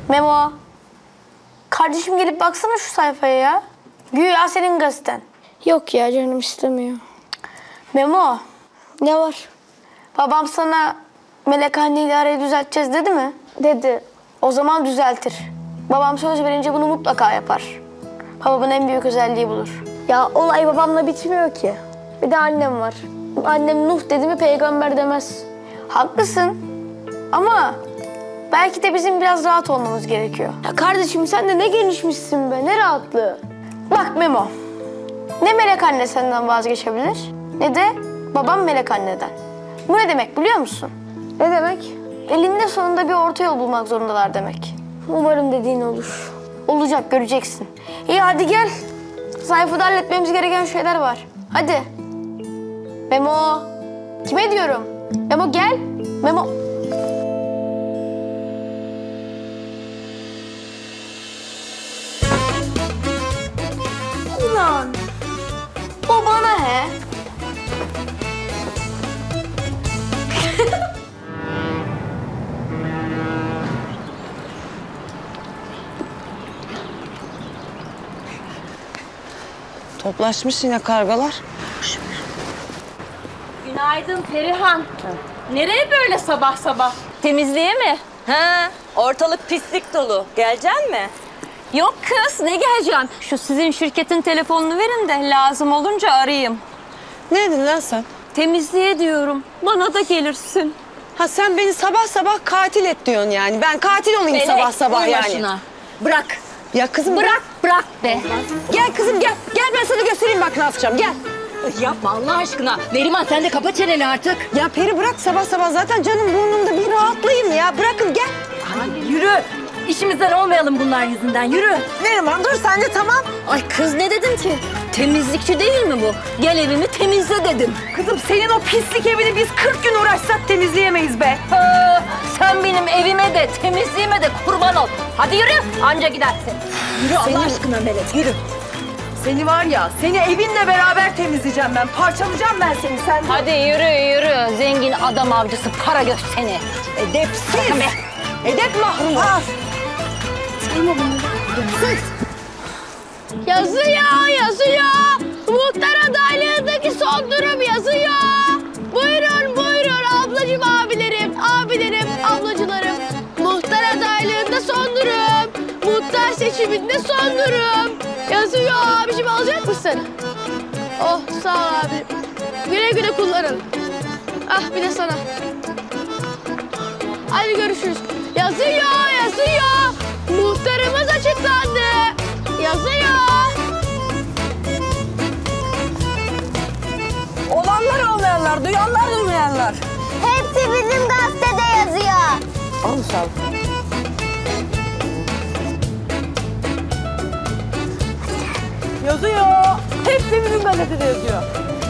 Memo. Kardeşim gelip baksana şu sayfaya ya. Güya senin gazeten. Yok ya canım istemiyor. Memo. Ne var? Babam sana Melek anneyle arayı düzelteceğiz dedi mi? Dedi. O zaman düzeltir. Babam söz verince bunu mutlaka yapar. Babamın en büyük özelliği budur. Ya olay babamla bitmiyor ki. Bir de annem var. Annem Nuh dedi mi peygamber demez. Haklısın. Ama belki de bizim biraz rahat olmamız gerekiyor. Ya kardeşim sen de ne genişmişsin be, ne rahatlığı. Bak Memo. Ne Melek anne senden vazgeçebilir ne de babam Melek anneden. Bu ne demek biliyor musun? Ne demek? Elinde sonunda bir orta yol bulmak zorundalar demek. Umarım dediğin olur. Olacak, göreceksin. İyi hadi gel. Sayfada halletmemiz gereken şeyler var. Hadi. Memo. Kime diyorum? Memo gel. Memo. Ulan. O bana he. Toplaşmış yine kargalar. Günaydın Perihan. Nereye böyle sabah sabah? Temizliğe mi? Ha, ortalık pislik dolu. Geleceksin mi? Yok kız, ne geleceğim? Şu sizin şirketin telefonunu verin de lazım olunca arayayım. Ne dedin lan sen? Temizliğe diyorum. Bana da gelirsin. Ha sen beni sabah sabah katil et diyorsun yani. Ben katil olayım Melek, sabah sabah vur yani. başına. Bırak. Ya kızım Bırak be. Gel kızım gel. Gel ben sana göstereyim bak ne yapacağım gel. Yapma Allah aşkına. Neriman sen de kapa çeneni artık. Ya Peri bırak sabah sabah zaten canım burnumda bir rahatlayayım ya. Bırakın gel. Yürü. İşimizden olmayalım bunlar yüzünden. Yürü. Neriman dur sen de tamam. Ay kız ne dedin ki? Temizlikçi değil mi bu? Gel evimi temizle dedim. Kızım senin o pislik evini biz 40 gün uğraşsak temizleyemeyiz be. Sen benim evime de temizliğime de kurban ol. Hadi yürü anca gidersin. Yürü Allah aşkına Melek yürü. Seni var ya seni evinle beraber temizleyeceğim ben. Parçalayacağım ben seni sen. Hadi yürü. Zengin adam avcısı para göz seni. Edepsiz. Edep mahrumu. Yazıyor. Muhtar adaylığındaki son durum yazıyor. Buyurun ablacığım abilerim, ablacılarım. Muhtar adaylığında son durum. Muhtar seçiminde son durum. Yazıyor abiciğim, alacak mısın? Oh sağ ol abi. Güle güle kullanın. Ah bir de sana. Hadi görüşürüz. Yazıyor. Muhtarımız açıklandı. Yazıyor. Olanlar olmayanlar, duyanlar duymayanlar. Hepsi bizim gazetede yazıyor. Al sağ ol. Yazıyor. Hepsi bizim gazetede yazıyor.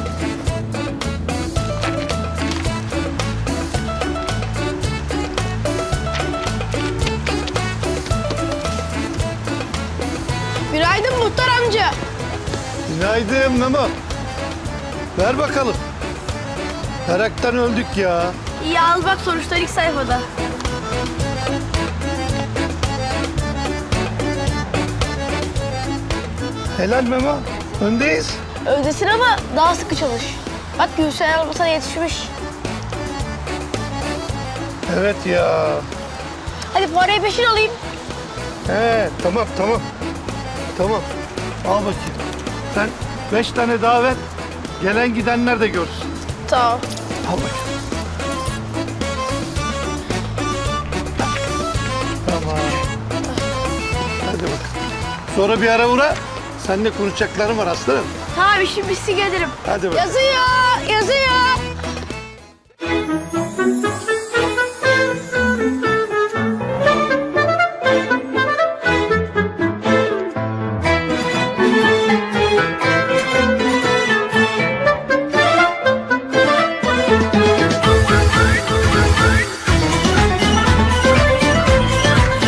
Günaydın muhtar amca. Günaydın Memo. Ver bakalım. Meraktan öldük ya. İyi al bak sonuçlar ilk sayfada. Helal Memo. Öndeyiz. Öndesin ama daha sıkı çalış. Bak Gülseren abla sana yetişmiş. Evet ya. Hadi parayı peşin alayım. He tamam. Tamam. Al bakayım. Sen 5 tane daha ver. Gelen gidenler de görsün. Tamam. Al bakayım. Tamam. Hadi bakalım. Sonra bir ara uğra. Seninle konuşacaklarım var aslanım. Tamam işim bitsin gelirim. Hadi bakalım. Yazıyor.